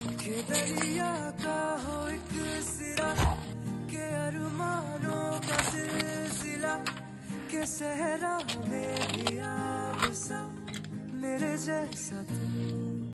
के दरिया का हो एक सिरा, के अरमानों का सिलसिला, के सहरा में भी आग सा मेरे जैसा तू